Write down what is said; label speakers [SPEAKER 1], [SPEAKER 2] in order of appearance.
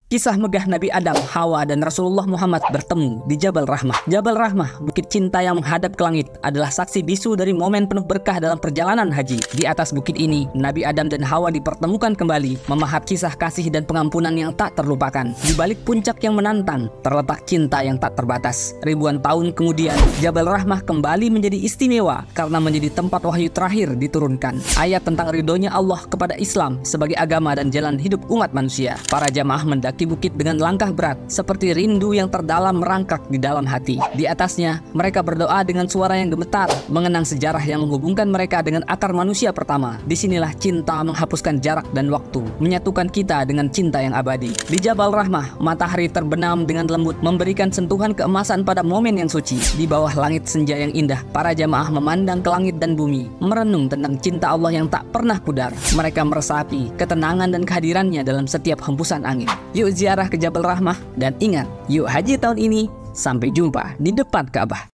[SPEAKER 1] Kisah megah Nabi Adam, Hawa, dan Rasulullah Muhammad bertemu di Jabal Rahmah. Jabal Rahmah, bukit cinta yang menghadap ke langit, adalah saksi bisu dari momen penuh berkah dalam perjalanan haji. Di atas bukit ini, Nabi Adam dan Hawa dipertemukan kembali, memahat kisah kasih dan pengampunan yang tak terlupakan. Di balik puncak yang menantang, terletak cinta yang tak terbatas. Ribuan tahun kemudian, Jabal Rahmah kembali menjadi istimewa karena menjadi tempat wahyu terakhir diturunkan. Ayat tentang ridhonya Allah kepada Islam sebagai agama dan jalan hidup umat manusia. Para jamaah mendaki bukit dengan langkah berat, seperti rindu yang terdalam merangkak di dalam hati. Di atasnya, mereka berdoa dengan suara yang gemetar, mengenang sejarah yang menghubungkan mereka dengan akar manusia pertama. Disinilah cinta menghapuskan jarak dan waktu, menyatukan kita dengan cinta yang abadi. Di Jabal Rahmah, matahari terbenam dengan lembut, memberikan sentuhan keemasan pada momen yang suci. Di bawah langit senja yang indah, para jamaah memandang ke langit dan bumi, merenung tentang cinta Allah yang tak pernah pudar. Mereka meresapi ketenangan dan kehadirannya dalam setiap hembusan angin. Yuk ziarah ke Jabal Rahmah, dan ingat, yuk haji tahun ini. Sampai jumpa di depan Ka'bah.